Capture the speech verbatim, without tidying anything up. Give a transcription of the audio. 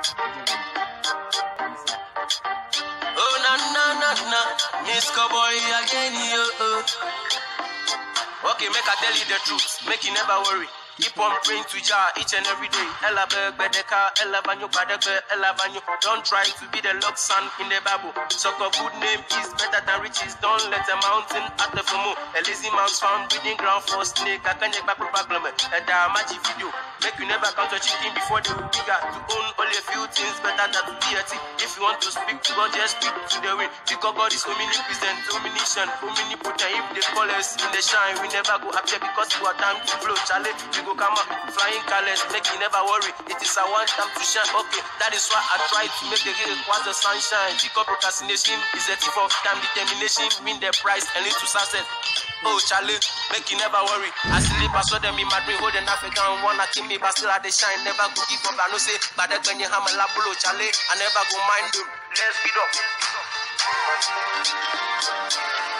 Oh na na na na, Miss Cowboy again yo. Okay, make I tell you the truth, make you never worry. Keep on praying to Jah each and every day. Gbadegbe, Gbadegbe, don't try to be the luck son in the Bible. So a good name is better than riches. Don't let a mountain at the FOMO. A lazy mouse found breeding ground for snake. I can't get back problem. A magic video. Make you never count your chicken before they will bigger. To own only a few things better than to be a thief. If you want to speak to God, just speak to the wind. Because God is omnipresent, omniscient, omnipotent. If they call us in the shine, we never go up here because we are time to flow. Charlie, we go come up flying colors, make you never worry. It is a one time to shine. Okay, that is why I try to make the real requires the sunshine. Because procrastination is a thief of time. Determination win the prize and lead to success. Oh Charlie, make you never worry. I sleep, I saw them in my dream, holding African one. I kill me, but still I they shine. Never go give up. I know say, but then when you have a labulo, Charlie, I never go mind them. Let's speed up.